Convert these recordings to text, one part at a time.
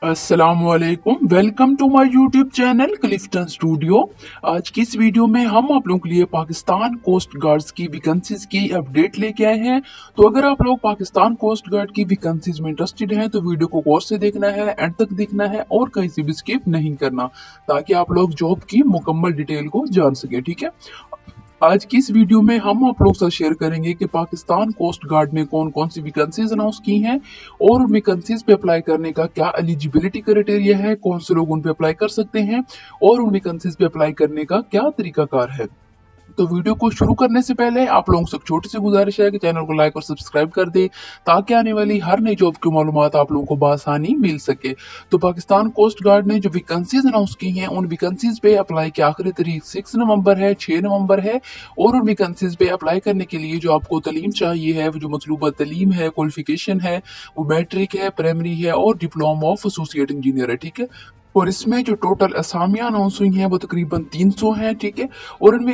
अस्सलामुअलैकुम, welcome to my YouTube channel Clifton studio. आज की इस वीडियो में हम आप लोगों के लिए पाकिस्तान कोस्ट गार्ड्स की वैकेंसीज की अपडेट लेके आए हैं। तो अगर आप लोग पाकिस्तान कोस्ट गार्ड की वैकेंसीज में इंटरेस्टेड हैं तो वीडियो को गौर से देखना है, एंड तक देखना है और कहीं से भी स्किप नहीं करना, ताकि आप लोग जॉब की मुकम्मल डिटेल को जान सके। ठीक है, आज की इस वीडियो में हम आप लोग से शेयर करेंगे कि पाकिस्तान कोस्ट गार्ड ने कौन कौन सी वैकेंसीज अनाउंस की हैं और उन वैकेंसीज पे अप्लाई करने का क्या एलिजिबिलिटी क्राइटेरिया है, कौन से लोग उन पे अप्लाई कर सकते हैं और उन वैकेंसीज पे अप्लाई करने का क्या तरीकाकार है। तो वीडियो को शुरू करने से पहले आप लोगों से छोटी सी गुजारिश है कि चैनल को लाइक और सब्सक्राइब कर दे, ताकि आने वाली हर नई जॉब की मालूमात आप लोगों को बआसानी मिल सके। तो पाकिस्तान कोस्ट गार्ड ने जो वैकेंसीज अनाउंस की हैं उन वैकेंसीज पे अप्लाई की आखिरी तारीख 6 नवंबर है, 6 नवंबर है। और उन वैकेंसीज पे अप्लाई करने के लिए जो आपको तलीम चाहिए है, वो जो मतलूबा तलीम है, क्वालिफिकेशन है, वो मैट्रिक है, प्राइमरी है और डिप्लोमा ऑफ एसोसिएट इंजीनियर है। ठीक है, और इसमें जो टोटल असामियां अनाउंस हुई हैं वो तकरीबन 300 हैं। ठीक है, और इनमें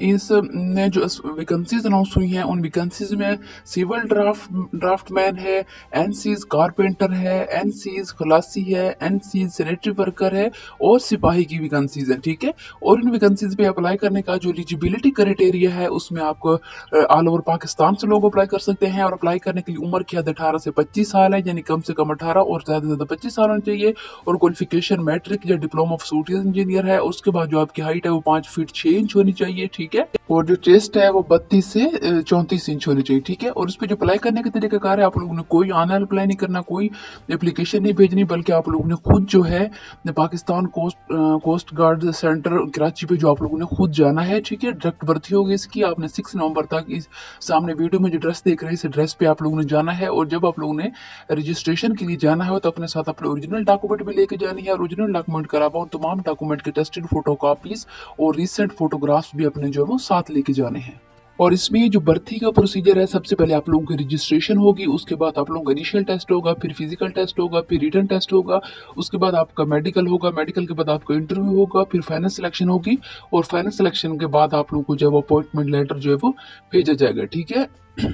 इसमें जो वैकेंसीज अनाउंस हुई हैं उन वैकेंसीज में सिविल ड्राफ्टमैन है, एनसीज कारपेंटर है, एनसीज खलासी है, एनसीज सैनिटरी वर्कर है और सिपाही की वैकेंसीज है। ठीक है, और इन वैकेंसीज पे अप्लाई करने का जो एलिजिबिलिटी क्राइटेरिया है उसमें आपको ऑल ओवर पाकिस्तान से लोग अप्लाई कर सकते हैं। और अप्लाई करने के लिए उम्र की हद 18 से 25 साल है, यानी कम से कम 18 और ज्यादा से ज्यादा 25 साल होना चाहिए। और क्वालिफिकेशन मैट्रिक या डिप्लोमा ऑफ एसोसिएट इंजीनियर है। उसके बाद जो आपकी हाइट है वो 5 फीट 6 इंच होनी चाहिए। ठीक है, और जो चेस्ट है वो 32 से 34 इंच होनी चाहिए। ठीक है, और इस पे जो अप्लाई करने के तरीकाकार है, आप लोगों ने कोई ऑनलाइन अप्लाई नहीं करना, कोई एप्लीकेशन नहीं भेजनी, बल्कि आप लोगों ने खुद जो है Pakistan coast guard centre Karachi पे जो आप लोगों ने खुद जाना है। ठीक है, डायरेक्ट भर्ती होगी इसकी। आपने 6 नवंबर तक इस सामने वीडियो में जो ड्रेस देख रहे हैं इस ड्रेस पे आप लोगों ने जाना है। और जब आप लोगों ने रजिस्ट्रेशन के लिए जाना है तो अपने साथ अपने ओरिजिनल डॉक्यूमेंट भी लेके जानी है। ओरिजिनल डॉक्यूमेंट के अलावा तमाम डॉक्यूमेंट के टेस्टेड फोटो कॉपीज और रिसेंट फोटोग्राफ्स भी अपने जो है वो साथ लेके जाने हैं। और इसमें जो भर्ती का प्रोसीजर है, सबसे पहले आप लोगों की रजिस्ट्रेशन होगी, उसके बाद आप लोगों का इनिशियल टेस्ट होगा, फिर फिजिकल टेस्ट होगा, फिर रिटन टेस्ट होगा, उसके बाद आपका मेडिकल होगा, मेडिकल के बाद आपका इंटरव्यू होगा, फिर फाइनल सिलेक्शन होगी। और फाइनल सिलेक्शन के बाद आप लोगों को जो है वो अपॉइंटमेंट लेटर जो है वो भेजा जाएगा। ठीक है,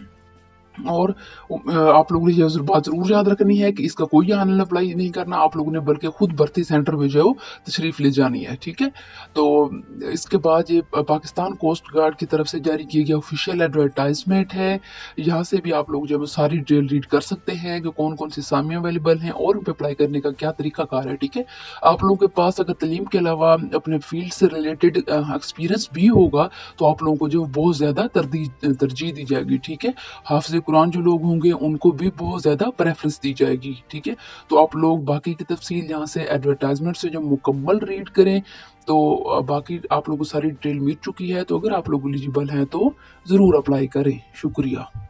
और आप लोगों ने ये बात जरूर याद रखनी है कि इसका कोई ऑनलाइन अप्लाई नहीं करना आप लोगों ने, बल्कि खुद भर्ती सेंटर में जो है वो तशरीफ ले जानी है। ठीक है, तो इसके बाद ये पाकिस्तान कोस्ट गार्ड की तरफ से जारी किया गया ऑफिशियल एडवर्टाइजमेंट है। यहाँ से भी आप लोग जो है सारी डिटेल रीड कर सकते हैं कि कौन कौन सी असामियाँ अवेलेबल हैं और उन पर अप्लाई करने का क्या तरीकाकार है। ठीक है, आप लोगों के पास अगर तलीम के अलावा अपने फील्ड से रिलेटेड एक्सपीरियंस भी होगा तो आप लोगों को जो बहुत ज़्यादा तरजीह दी जाएगी। ठीक है, हाफिज कुरान जो लोग होंगे उनको भी बहुत ज़्यादा प्रेफरेंस दी जाएगी। ठीक है, तो आप लोग बाकी की तफसील यहाँ से एडवर्टाइजमेंट से जो मुकम्मल रीड करें तो बाकी आप लोगों को सारी डिटेल मिल चुकी है। तो अगर आप लोग एलिजिबल हैं तो ज़रूर अप्लाई करें। शुक्रिया।